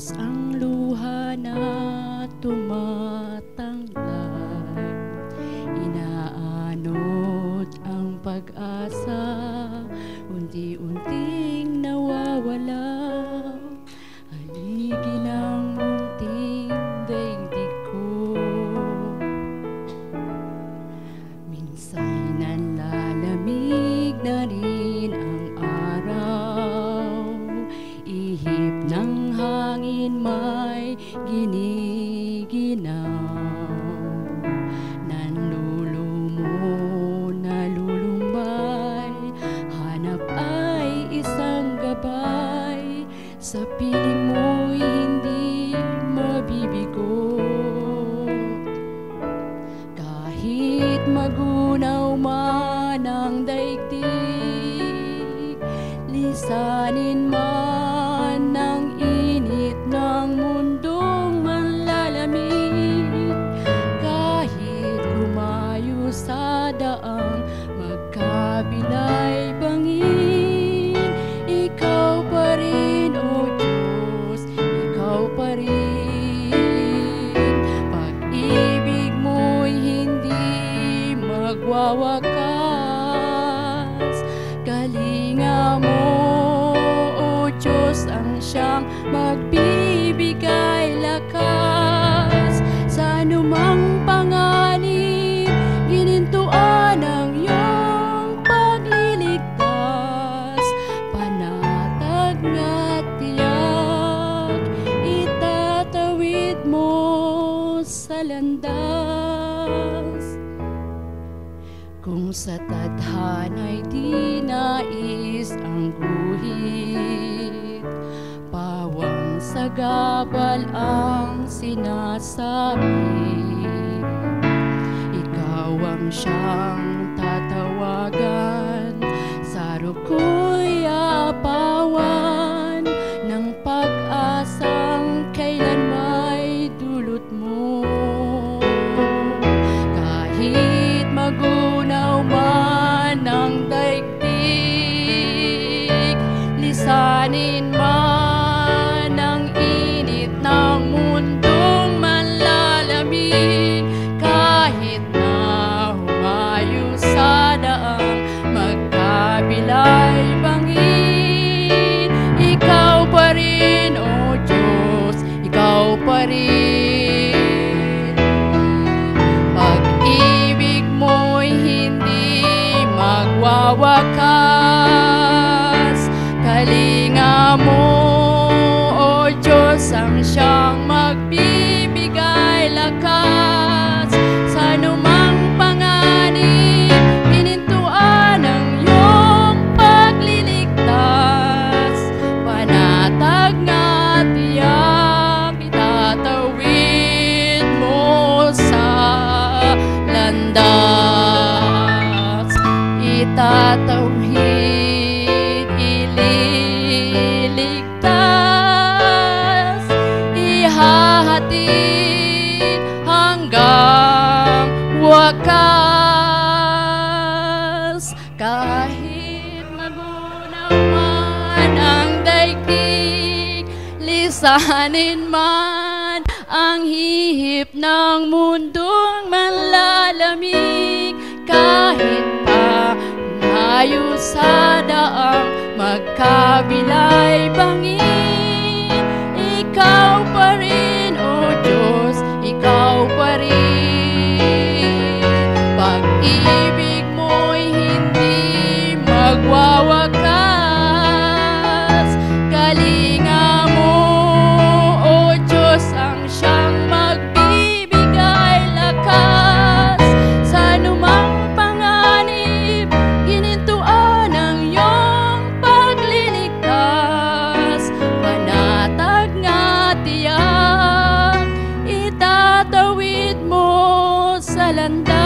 Diyos ang luha na tumatanglay, inaanod ang pag-asa, unti-unting nawawala, haligi ng munting daigdig ko. Minsan nanlalamig na rin ang araw, ihip ng hangin may giniginaw, nanlulumo, nalulumbay, hanap ay isang gabay, sa piling mo'y hindi mabibigo. Kahit magunaw man ang daigdig, lisanin man ng init ng mundong manlalamig, kahit lumayo sa daang magkabilay bangin, ikaw pa rin, O Diyos, ikaw pa rin. Pag-ibig mo'y hindi magwawakas, kalinga mo, O Diyos, ang siyang magbibigay lakas sa anumang panganib, ginintuan ang iyong pagliligtas, panatag nga tiyak, itatawid mo sa landas. Kung sa tadhana'y di nais ang guhit, pawang sa gabal ang sinasabi, ikaw ang siyang tatawagan, sa ruko'y apawan ng pag-asang kailan may dulot mo. Kahit magunaw man ang daigdig, lisanin man ang init ng mundong manlalamig, kahit na humayo sa daang magkabilay bangin, ikaw pa rin, O Diyos, ikaw pa rin. Pag-ibig mo'y hindi magwawakas, kalinga mo, O Diyos, ang siyang magbibigay lakas sa anumang panganib, ginintuan ang iyong pagliligtas, panatag nga tiyak, itatawid mo sa landas, itatawid, ililigtas, ihahatid hanggang wakas. Kahit magunaw man ang daigdig, lisanin man ang hihip ng mundong manlalamig, kahit pa layo sa daang magkabilay bangin, ikaw pa rin, O Diyos, ikaw pa rin. Pag-ibig mo'y hindi magwawakas, kalinga mo, O Diyos, ang siyang magbibigay lakas sa anumang panganib, ginintuan ang iyong pagliligtas, panatag nga tiyak, itatawid mo sa landas.